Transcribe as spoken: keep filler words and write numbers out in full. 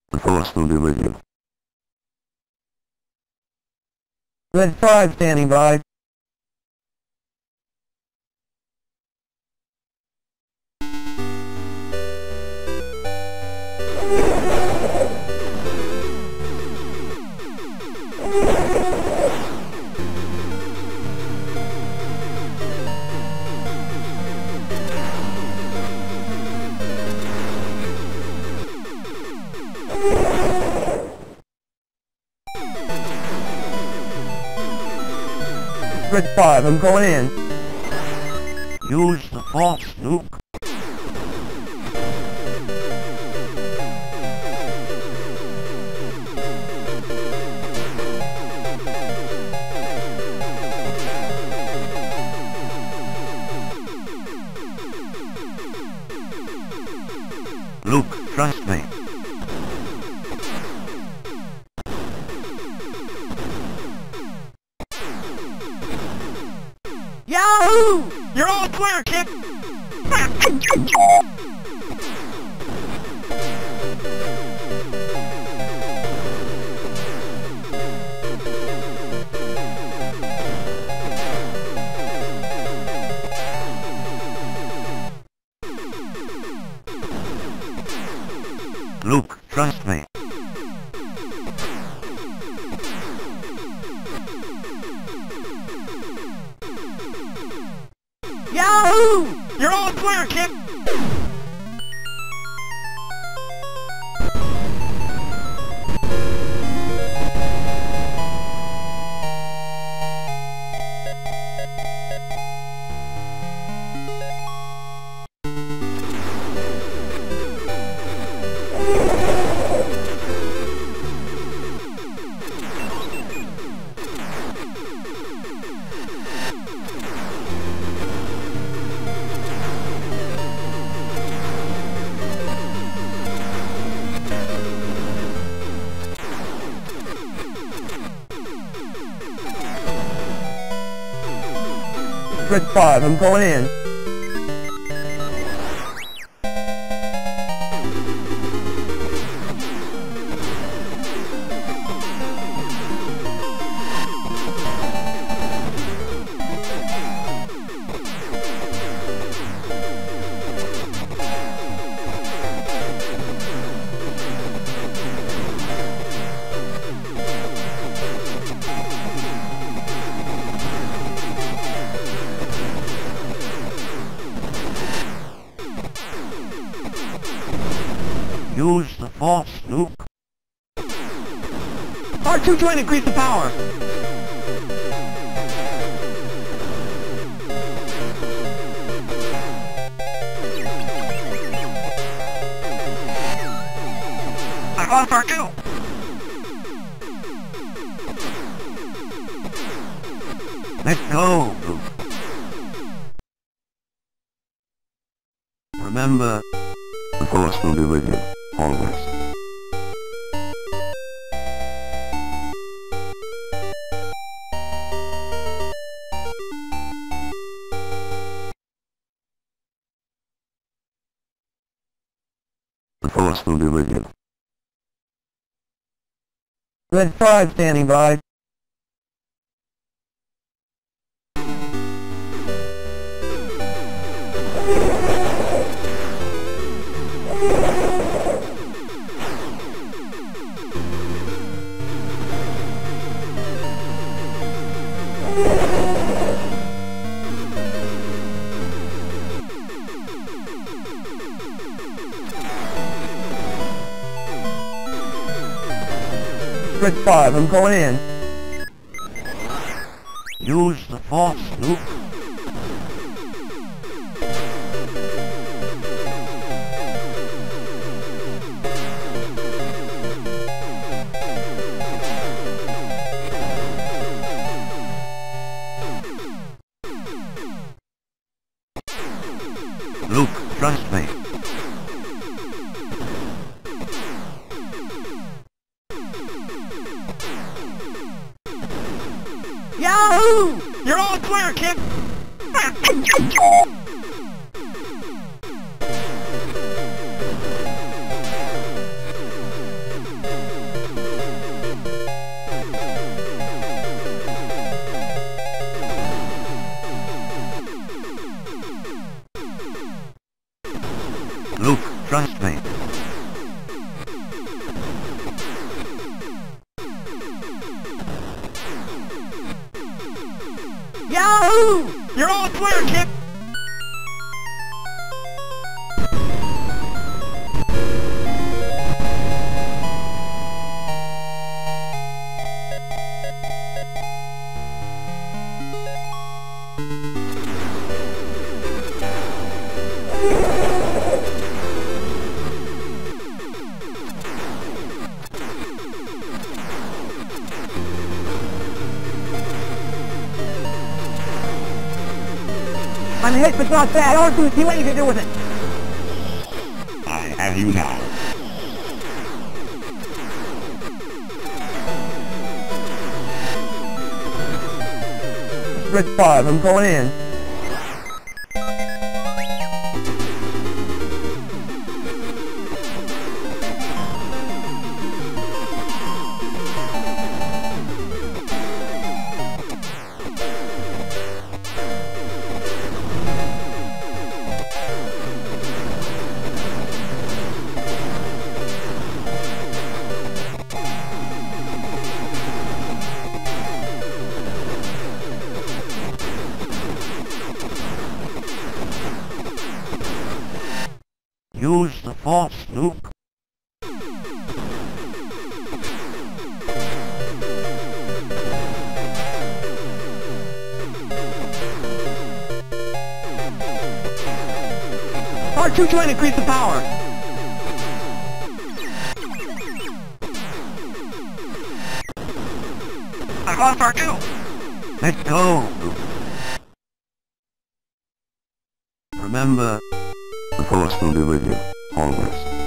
The Force will be with you. Red five standing by. Red five, I'm going in. Use the Force, Luke. Luke, trust me. Yahoo! You're all clear, kid! Luke, trust me. Yahoo! You're all clear, kid! Red five, I'm going in. Use the Force, Luke. R two trying to increase the power. I lost R two. Let's go, Luke. Remember, the Force will be with you, always. The Force will be with you. Red five standing by. Red five, I'm going in. Use the Force, Luke. Luke, trust me. Yahoo! You're all clear, kid! Luke, trust me. Yahoo! You're all clear, kid! I'm hit, but not bad. I don't see what you can do with it. I have you now. Red five, I'm going in. Use the Force, Luke. R two trying to increase the power. I lost R two. Let's go, Luke. Remember, the Force will be with you, always.